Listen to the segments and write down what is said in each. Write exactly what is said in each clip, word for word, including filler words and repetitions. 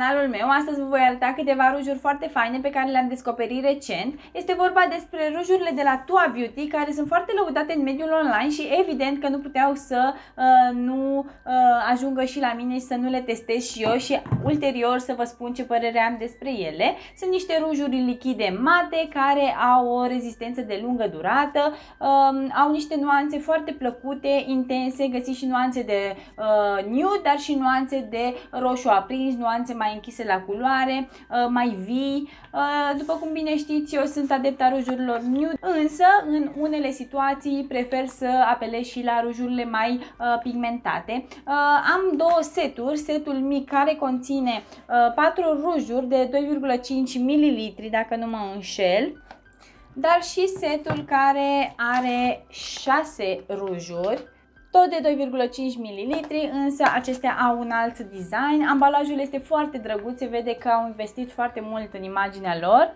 canalul meu. Astăzi vă voi arăta câteva rujuri foarte faine pe care le-am descoperit recent. Este vorba despre rujurile de la Tua Beauty, care sunt foarte lăudate în mediul online și evident că nu puteau să uh, nu uh, ajungă și la mine și să nu le testez și eu și ulterior să vă spun ce părere am despre ele. Sunt niște rujuri lichide mate care au o rezistență de lungă durată, uh, au niște nuanțe foarte plăcute, intense, găsiți și nuanțe de uh, nude, dar și nuanțe de roșu aprins, nuanțe mai închise la culoare, uh, mai vii. Uh, după cum bine știți, eu sunt adepta rujurilor nude, însă în unele situații prefer să apelez și la rujurile mai uh, pigmentate. Uh, am două seturi, setul mic care conține uh, patru rujuri de doi virgulă cinci mililitri, dacă nu mă înșel, dar și setul care are șase rujuri, tot de doi virgulă cinci mililitri, însă acestea au un alt design. Ambalajul este foarte drăguț, se vede că au investit foarte mult în imaginea lor.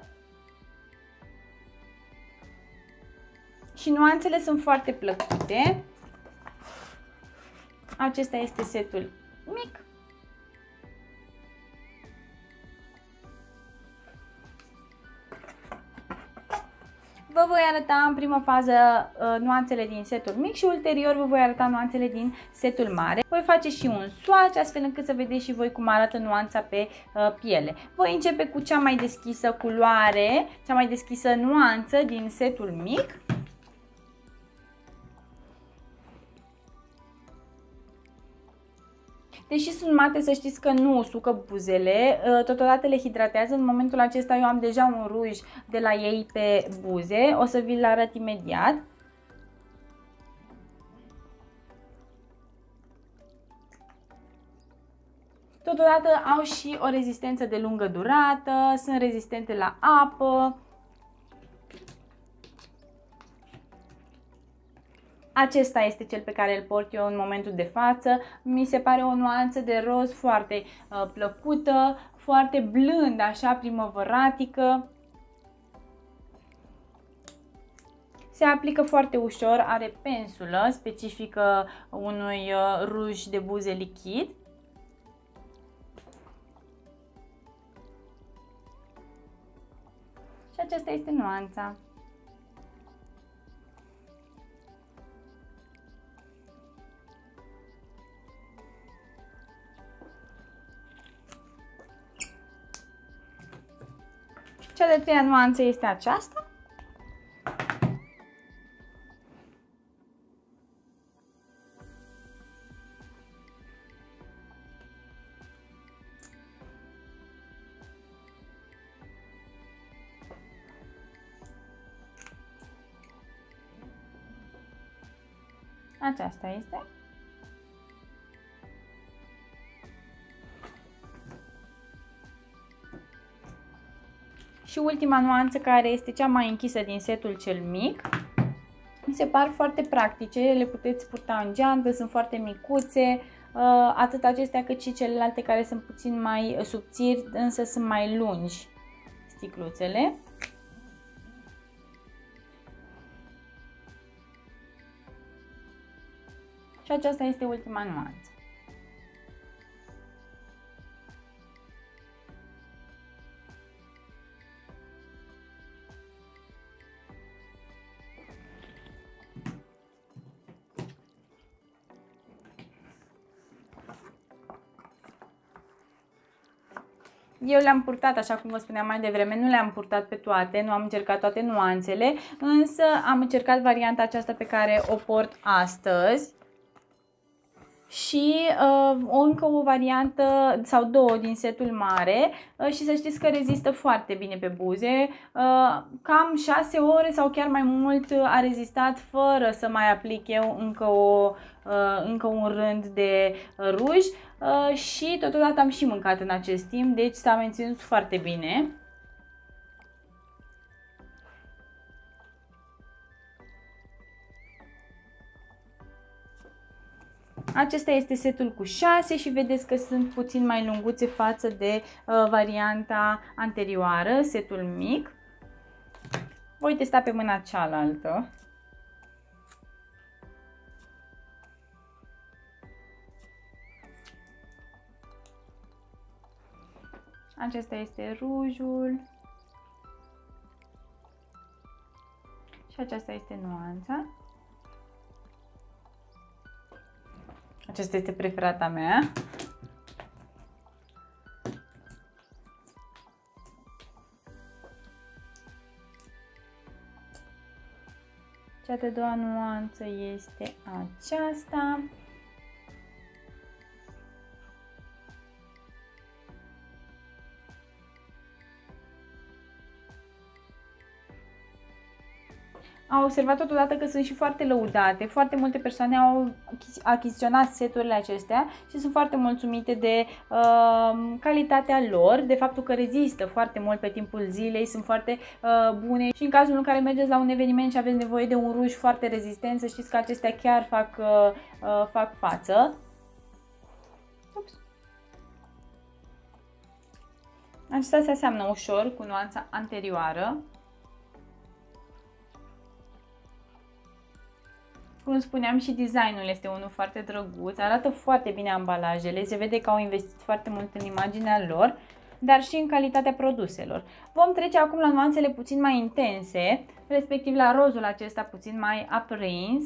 Și nuanțele sunt foarte plăcute. Acesta este setul mic. Vă voi arăta în prima fază uh, nuanțele din setul mic și ulterior vă voi arăta nuanțele din setul mare. Voi face și un swatch astfel încât să vedeți și voi cum arată nuanța pe uh, piele. Voi începe cu cea mai deschisă culoare, cea mai deschisă nuanță din setul mic. Deși sunt mate, să știți că nu usucă buzele, totodată le hidratează. În momentul acesta eu am deja un ruj de la ei pe buze, o să vi-l arăt imediat. Totodată au și o rezistență de lungă durată, sunt rezistente la apă. Acesta este cel pe care îl port eu în momentul de față. Mi se pare o nuanță de roz foarte uh, plăcută, foarte blândă, așa primăvăratică. Se aplică foarte ușor, are pensulă specifică unui uh, ruj de buze lichid. Și aceasta este nuanța. Cea de-a treia nuanță este aceasta. Aceasta este. Și ultima nuanță, care este cea mai închisă din setul cel mic. Mi se par foarte practice, le puteți purta în geantă, sunt foarte micuțe, atât acestea cât și celelalte care sunt puțin mai subțiri, însă sunt mai lungi sticluțele. Și aceasta este ultima nuanță. Eu le-am purtat, așa cum vă spuneam mai devreme, nu le-am purtat pe toate, nu am încercat toate nuanțele, însă am încercat varianta aceasta pe care o port astăzi. Și uh, încă o variantă sau două din setul mare uh, și să știți că rezistă foarte bine pe buze, uh, cam șase ore sau chiar mai mult a rezistat fără să mai aplic eu încă, o, uh, încă un rând de ruj uh, și totodată am și mâncat în acest timp, deci s-a menținut foarte bine. Acesta este setul cu șase și vedeți că sunt puțin mai lunguțe față de uh, varianta anterioară, setul mic. Voi testa pe mâna cealaltă. Acesta este rujul. Și aceasta este nuanța. Aceasta este preferata mea. Cea de-a doua nuanță este aceasta. Am observat totodată că sunt și foarte lăudate, foarte multe persoane au achiziționat seturile acestea și sunt foarte mulțumite de uh, calitatea lor, de faptul că rezistă foarte mult pe timpul zilei, sunt foarte uh, bune și în cazul în care mergeți la un eveniment și aveți nevoie de un ruj foarte rezistent, să știți că acestea chiar fac, uh, uh, fac față. Ups. Acesta se aseamnă ușor cu nuanța anterioară. Cum spuneam, și designul este unul foarte drăguț, arată foarte bine ambalajele, se vede că au investit foarte mult în imaginea lor, dar și în calitatea produselor. Vom trece acum la nuanțele puțin mai intense, respectiv la rozul acesta puțin mai aprins.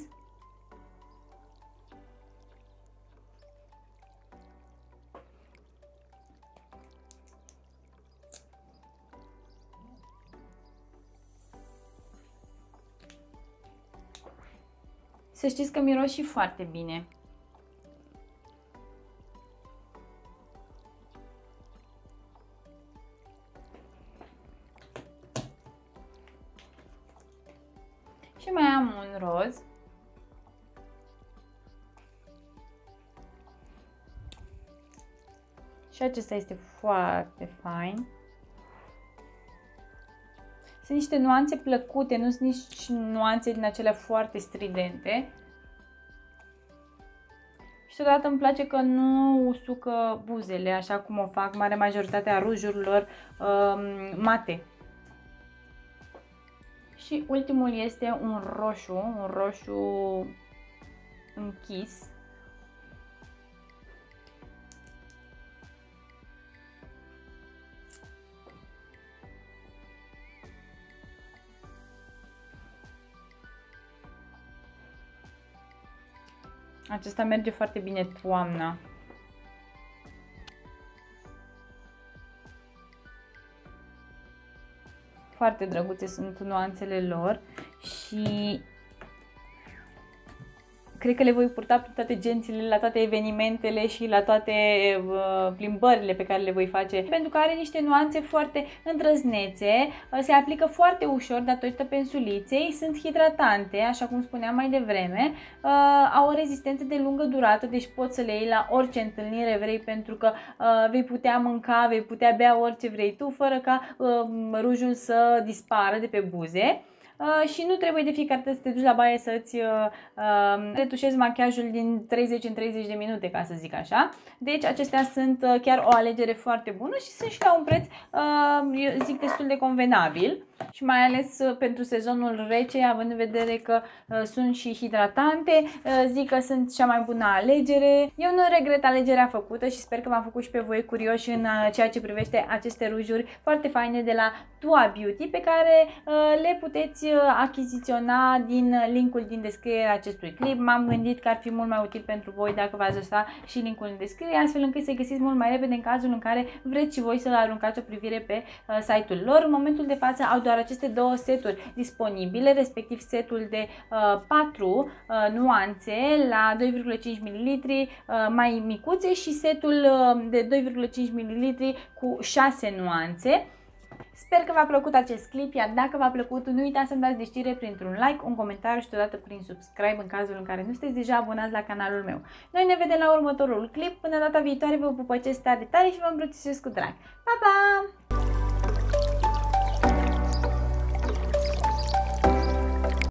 Să știți că miros și foarte bine. Și mai am un roz. Și acesta este foarte fain. Sunt niște nuanțe plăcute, nu sunt nici nuanțe din acelea foarte stridente. Și totodată îmi place că nu usucă buzele, așa cum o fac marea majoritate a rujurilor um, mate. Și ultimul este un roșu, un roșu închis. Acesta merge foarte bine toamna. Foarte drăguțe sunt nuanțele lor și cred că le voi purta pe toate gențile, la toate evenimentele și la toate uh, plimbările pe care le voi face, pentru că are niște nuanțe foarte îndrăznețe, uh, se aplică foarte ușor datorită pensuliței, sunt hidratante, așa cum spuneam mai devreme, uh, au o rezistență de lungă durată, deci poți să le iei la orice întâlnire vrei, pentru că uh, vei putea mânca, vei putea bea orice vrei tu, fără ca uh, rujul să dispară de pe buze. Uh, și nu trebuie de fiecare dată să te duci la baie să-ți uh, uh, retușezi machiajul din treizeci în treizeci de minute, ca să zic așa. Deci acestea sunt uh, chiar o alegere foarte bună și sunt și la un preț, uh, eu zic, destul de convenabil. Și mai ales uh, pentru sezonul rece, având în vedere că uh, sunt și hidratante, uh, zic că sunt cea mai bună alegere. Eu nu regret alegerea făcută și sper că v-am făcut și pe voi curioși în uh, ceea ce privește aceste rujuri foarte faine de la Tua Beauty, pe care uh, le puteți achiziționa din linkul din descrierea acestui clip. M-am gândit că ar fi mult mai util pentru voi dacă v-ați lăsa și linkul în descriere, astfel încât să-i găsiți mult mai repede în cazul în care vreți și voi să aruncați o privire pe uh, site-ul lor. În momentul de față au doar aceste două seturi disponibile, respectiv setul de uh, patru uh, nuanțe la doi virgulă cinci mililitri uh, mai micuțe și setul uh, de doi virgulă cinci mililitri cu șase nuanțe. Sper că v-a plăcut acest clip, iar dacă v-a plăcut, nu uitați să-mi dați de știre printr-un like, un comentariu și totodată prin subscribe în cazul în care nu sunteți deja abonați la canalul meu. Noi ne vedem la următorul clip, până data viitoare vă pupăcesc tare tare și vă îmbrățișez cu drag. Pa, pa!